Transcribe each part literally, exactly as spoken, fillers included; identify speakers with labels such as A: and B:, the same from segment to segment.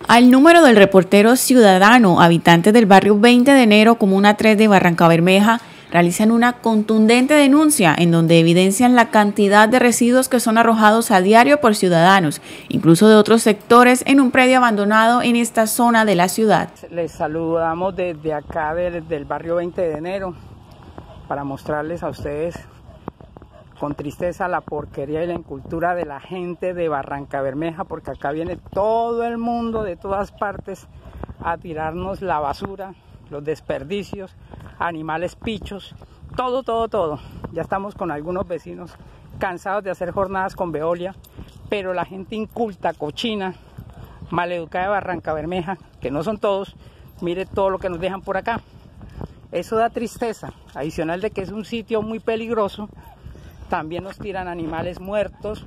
A: Al número del reportero ciudadano, habitantes del barrio veinte de enero, Comuna tres de Barrancabermeja, realizan una contundente denuncia en donde evidencian la cantidad de residuos que son arrojados a diario por ciudadanos, incluso de otros sectores, en un predio abandonado en esta zona de la ciudad.
B: Les saludamos desde acá, desde el barrio veinte de enero, para mostrarles a ustedes con tristeza la porquería y la incultura de la gente de Barrancabermeja, porque acá viene todo el mundo de todas partes a tirarnos la basura, los desperdicios, animales pichos, todo, todo, todo. Ya estamos con algunos vecinos cansados de hacer jornadas con Veolia, pero la gente inculta, cochina, maleducada de Barrancabermeja, que no son todos, mire todo lo que nos dejan por acá. Eso da tristeza, adicional de que es un sitio muy peligroso. También nos tiran animales muertos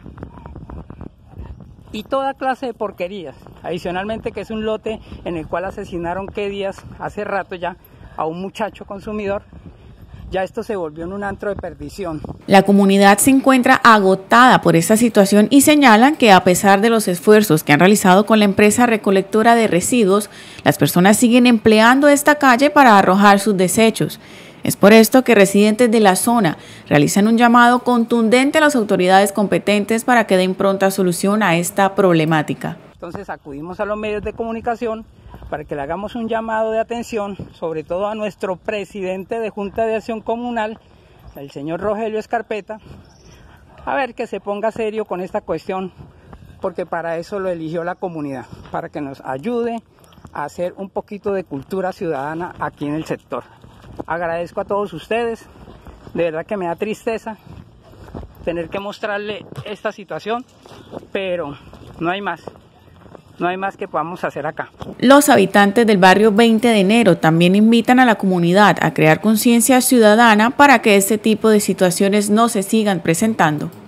B: y toda clase de porquerías. Adicionalmente que es un lote en el cual asesinaron qué días, hace rato ya, a un muchacho consumidor. Ya esto se volvió en un antro de perdición.
A: La comunidad se encuentra agotada por esta situación y señalan que a pesar de los esfuerzos que han realizado con la empresa recolectora de residuos, las personas siguen empleando esta calle para arrojar sus desechos. Es por esto que residentes de la zona realizan un llamado contundente a las autoridades competentes para que den pronta solución a esta problemática.
B: Entonces acudimos a los medios de comunicación para que le hagamos un llamado de atención, sobre todo a nuestro presidente de Junta de Acción Comunal, el señor Rogelio Escarpeta, a ver que se ponga serio con esta cuestión, porque para eso lo eligió la comunidad, para que nos ayude a hacer un poquito de cultura ciudadana aquí en el sector. Agradezco a todos ustedes, de verdad que me da tristeza tener que mostrarle esta situación, pero no hay más, no hay más que podamos hacer acá.
A: Los habitantes del barrio veinte de enero también invitan a la comunidad a crear conciencia ciudadana para que este tipo de situaciones no se sigan presentando.